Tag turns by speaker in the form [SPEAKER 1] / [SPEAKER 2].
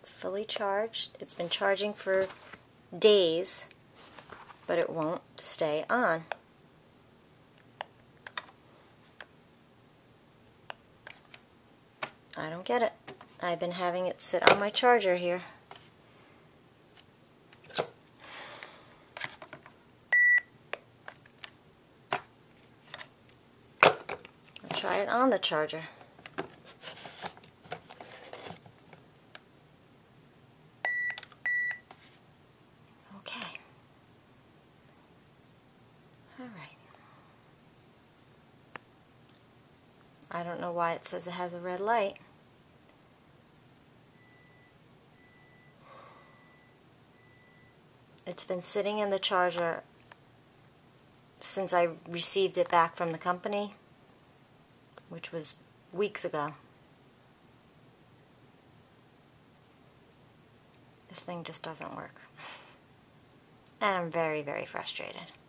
[SPEAKER 1] it's fully charged. It's been charging for days, but it won't stay on. I don't get it. I've been having it sit on my charger here. I'll try it on the charger. Okay. Alright. I don't know why it says it has a red light. It's been sitting in the charger since I received it back from the company, which was weeks ago. This thing just doesn't work. And I'm very, very frustrated.